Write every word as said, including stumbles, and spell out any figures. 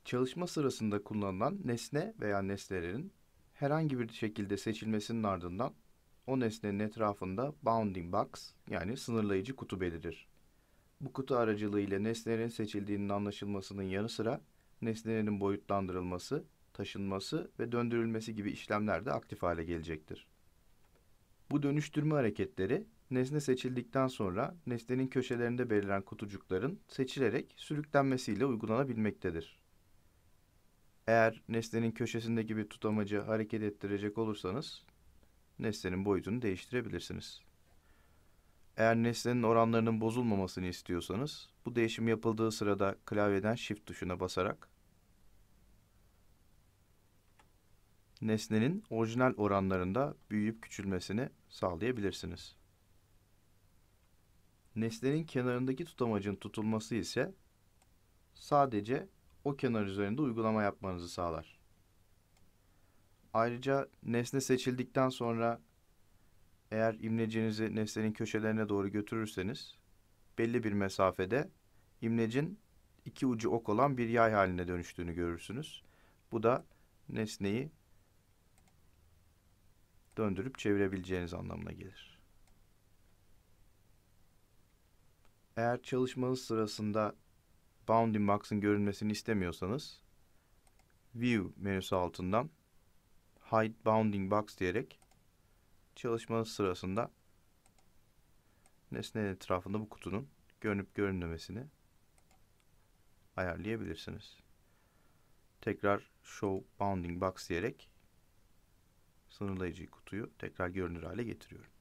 Çalışma sırasında kullanılan nesne veya nesnelerin herhangi bir şekilde seçilmesinin ardından o nesnenin etrafında bounding box yani sınırlayıcı kutu belirir. Bu kutu aracılığıyla nesnelerin seçildiğinin anlaşılmasının yanı sıra nesnelerin boyutlandırılması, taşınması ve döndürülmesi gibi işlemler de aktif hale gelecektir. Bu dönüştürme hareketleri nesne seçildikten sonra nesnenin köşelerinde belirlen kutucukların seçilerek sürüklenmesiyle uygulanabilmektedir. Eğer nesnenin köşesindeki bir tutamacı hareket ettirecek olursanız nesnenin boyutunu değiştirebilirsiniz. Eğer nesnenin oranlarının bozulmamasını istiyorsanız bu değişim yapıldığı sırada klavyeden Shift tuşuna basarak nesnenin orijinal oranlarında büyüyüp küçülmesini sağlayabilirsiniz. Nesnenin kenarındaki tutamacın tutulması ise sadece o kenar üzerinde uygulama yapmanızı sağlar. Ayrıca nesne seçildikten sonra eğer imlecinizi nesnenin köşelerine doğru götürürseniz belli bir mesafede imlecin iki ucu ok olan bir yay haline dönüştüğünü görürsünüz. Bu da nesneyi döndürüp çevirebileceğiniz anlamına gelir. Eğer çalışmanız sırasında bounding box'ın görünmesini istemiyorsanız View menüsü altından Hide Bounding Box diyerek çalışmanız sırasında nesnenin etrafında bu kutunun görünüp görünmemesini ayarlayabilirsiniz. Tekrar Show Bounding Box diyerek sınırlayıcı kutuyu tekrar görünür hale getiriyorum.